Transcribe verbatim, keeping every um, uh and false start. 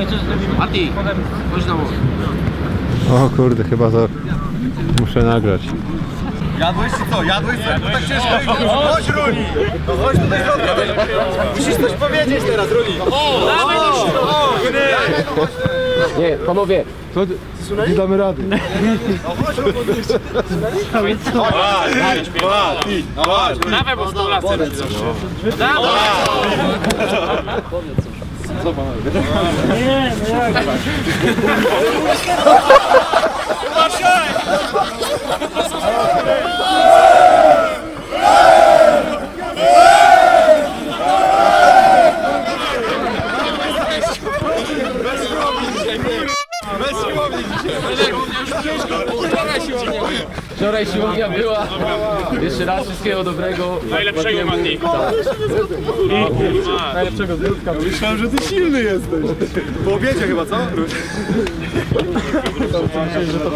Mati, chodź na mowę. O kurde, chyba to muszę nagrać. Jadłeś czy co? Jadłeś co? To tak ciężko. Chodź Runi! No chodź tutaj środka. Musisz coś powiedzieć teraz, Runi. O! Dawaj do środka! Nie, panowie. To nie damy rady. No chodź Runi. Dawaj, dawaj. Dawaj, bo sto lat. Dawaj! Co panowie? Nie, no jak? Uważaj! Wczoraj siłownia była. Jeszcze raz wszystkiego dobrego. Najlepszego, Mati. Najlepszego zdrówka. Myślałem, że ty silny jesteś. Po obiedzie chyba, co? Że to